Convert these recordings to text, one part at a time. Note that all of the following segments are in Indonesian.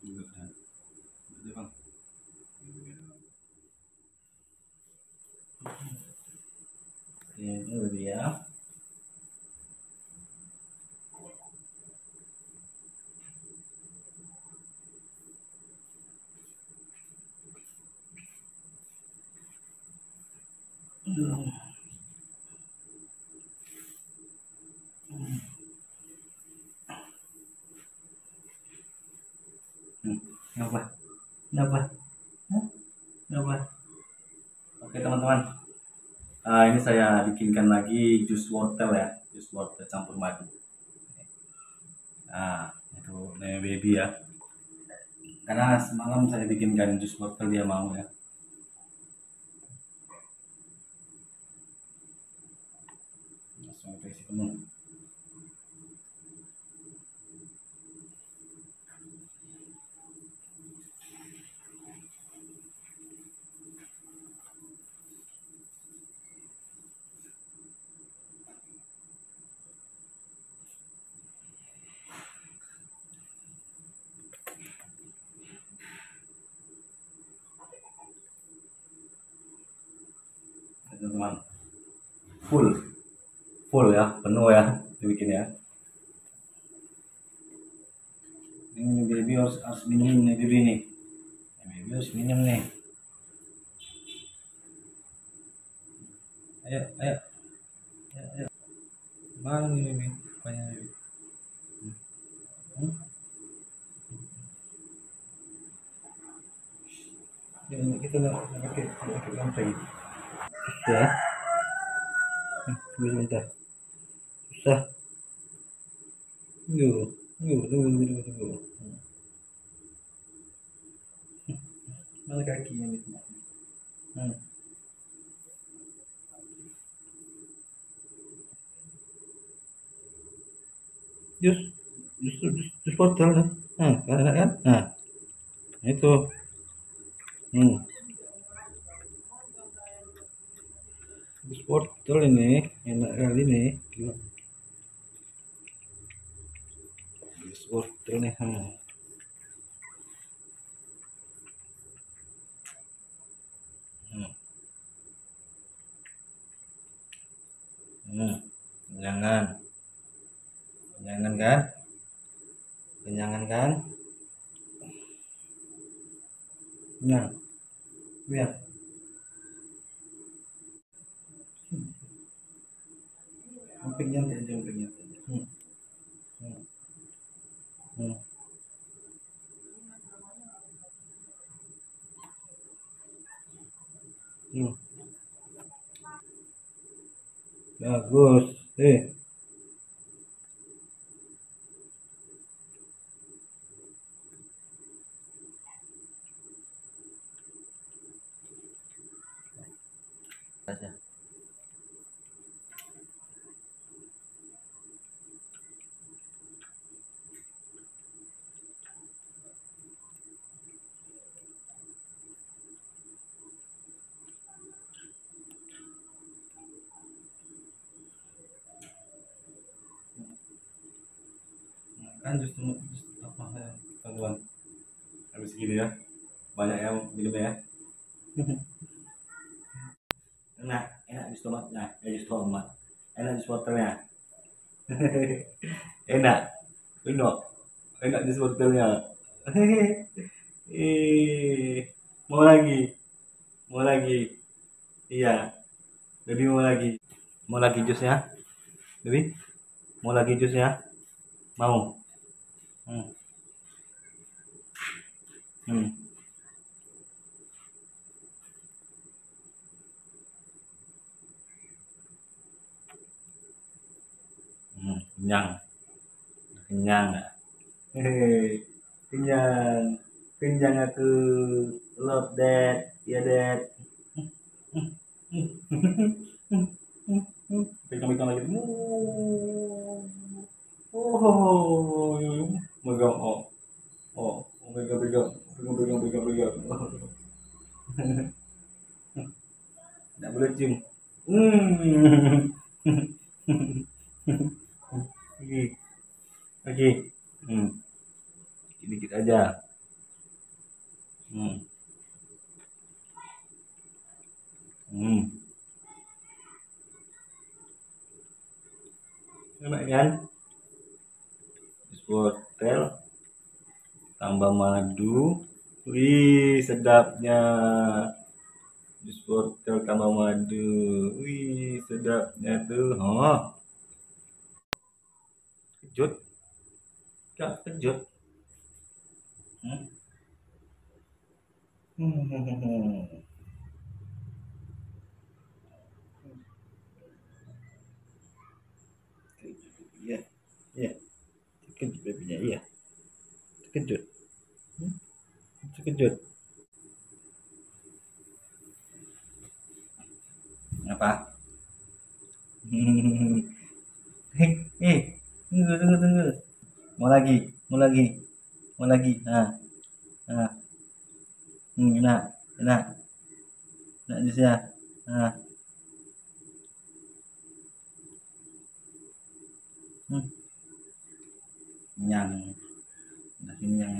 Ini lebih ya. Kenapa? Kenapa? Hah? Kenapa? Oke teman-teman, ini saya bikinkan lagi jus wortel ya, jus wortel campur madu. Itu namanya baby ya. Karena semalam saya bikinkan jus wortel dia mau ya. Langsung isi penuh. Teman-teman, full ya, penuh ya dibikin ya. Ini baby harus minum nih baby nih. Baby harus minum nih. Ayo, ayo, ayo. Mana nih baby? Banyak baby. Jangan kita nggak pakai lantai. Ya. Tunggu sebentar. Susah. Tunggu. Mana kakinya nih? Jus wortel nih. Enak kan? Itu. Jus wortel ini enak kali nih. Jus wortel nih. Kenyangan kan? Ya. Jumpingnya aja. Bagus. Aja. Kan justru apa ya teman-teman, habis gini ya banyak yang minum ya. enak jus tomatnya, jus tomat enak, jus wortelnya. enak enak jus wortelnya. Mau lagi iya, lebih mau lagi jusnya, lebih mau lagi jusnya, mau. Kenyang nggak? Kenyang, kenyang aku. Love that, ya that. Pegang lagi. Megang, pegang. Nggak boleh cium. Lagi. Sedikit aja. Hmm. Hmm. Enak kan? Jus wortel tambah madu. Wih, sedapnya. Jus wortel tambah madu. Wih, sedapnya tuh. Oh, kejut. Gak kejut. Hmm. Hmm. Iya, iya. Terkejut babynya, iya. Terkejut. Hmm. Terkejut. Apa? Hmm. Tunggu, tunggu, tunggu. Mau lagi, mau lagi, mau lagi. Ah. Enak, enak, enak jusnya. Ah, hmm, kenyang, udah kenyang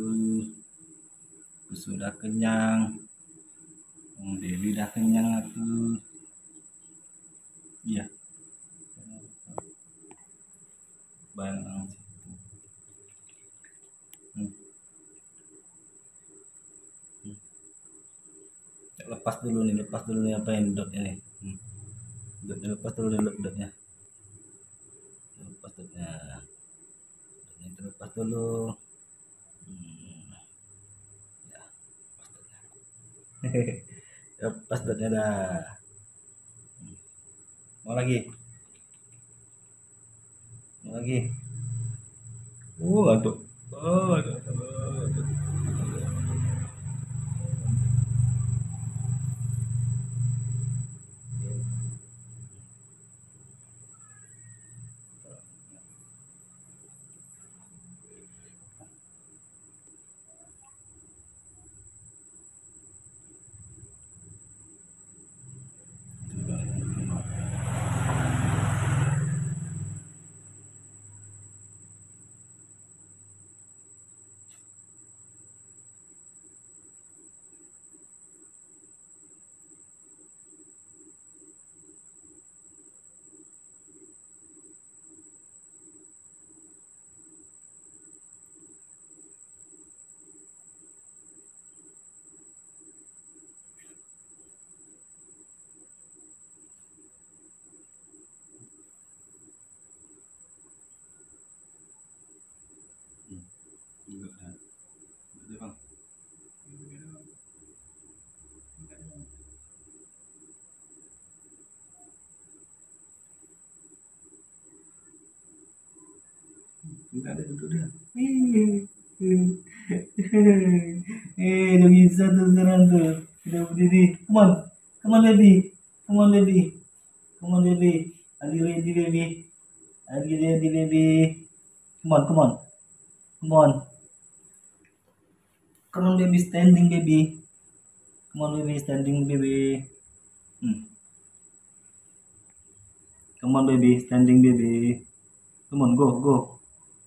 aku sudah kenyang. Dewi udah kenyang aku. Iya, barang. Hmm, hmm. Lepas dulu nih apa yang dotnya nih. Dotnya lepas dulu nih dotnya. Lepas dotnya, dotnya itu lepas dulu. Hmm, ya, lepas dotnya. Lepas dotnya dah. Mau lagi, mau lagi. Aduh. Aduh, aduh. Enggak ada. Enggak ada, Bang. Enggak ada duduk dia. Udah bisa tuh sekarang tuh. Udah berdiri. Come on. Come on, baby. Come on, baby. Come on, baby. Are you ready, baby? Are you ready, baby? Come on, come on. Come on. Come on, baby. Standing, baby. Come on, baby. Standing, baby. Hmm. Come on, baby. Standing, baby. Come on, go, go.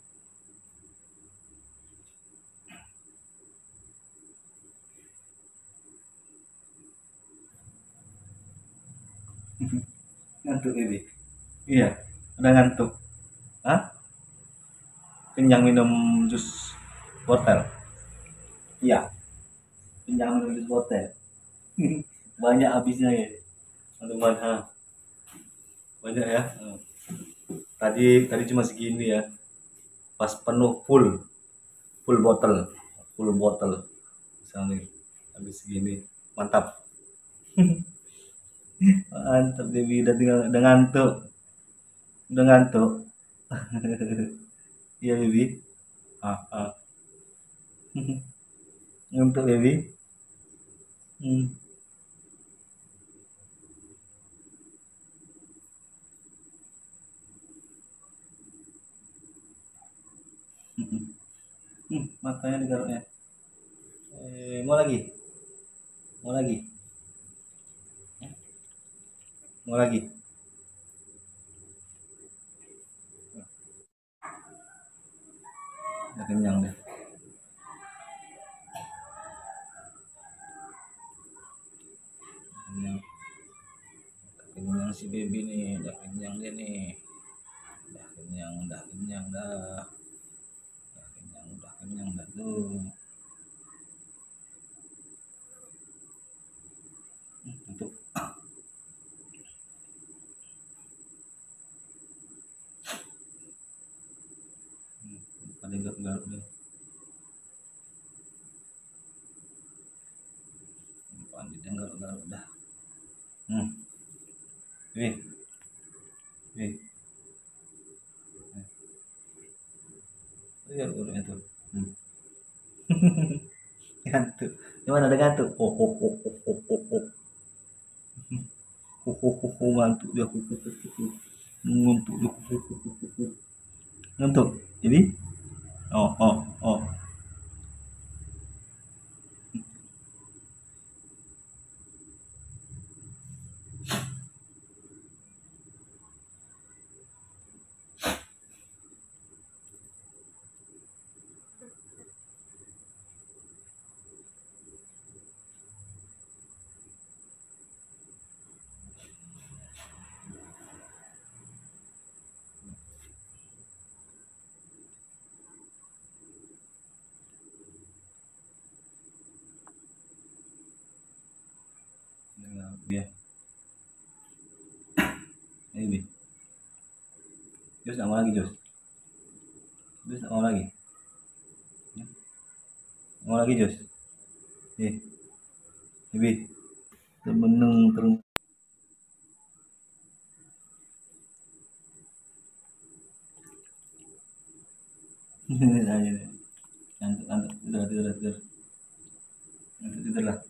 Ngantuk, baby. Iya, udah ngantuk. Hah? Kenyang minum jus wortel. Iya, kenyang minum jus wortel. Banyak habisnya ya. Teman-teman, banyak ya. Tadi tadi cuma segini ya. Pas penuh full botol, full botol. Misalnya habis segini. Mantap. Mantap Dewi udah ngantuk. Udah ngantuk. Iya Dewi. Ah, ah. Ngantuk Dewi. Hmm. Matanya digaruknya. Mau lagi? Mau lagi? Mau lagi? Udah kenyang deh. si baby nih, udah kenyang dia nih, udah kenyang, udah kenyang dah, udah kenyang dah tuh. Untuk paling garuk-garuk deh, paling dia garuk-garuk dah. Wih, wih, garuk-garuknya tuh. Ngantuk, gimana ada ngantuk? Oh, oh, oh, oh, oh, oh, oh. Ngantuk dia, ngantuk dia, ngantuk. Jadi, oh, oh, oh. Dia, ini, Jos nggak mau lagi Jos, Jos nggak mau lagi, mau lagi Jos, lebih termenung terus. Ngantuk, ngantuk, tidur, tidur, tidur, ngantuk, tidur lah.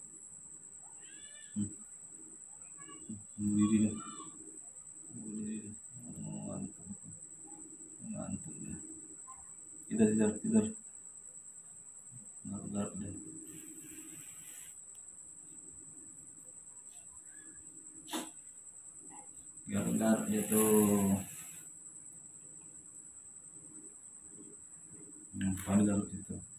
Berdiri deh, berdiri deh. Oh, ngantuk, ngantuk deh. Tidur, tidur, tidur. Garuk-garuk deh. Garuk-garuk dia tuh. Paling garuk situ.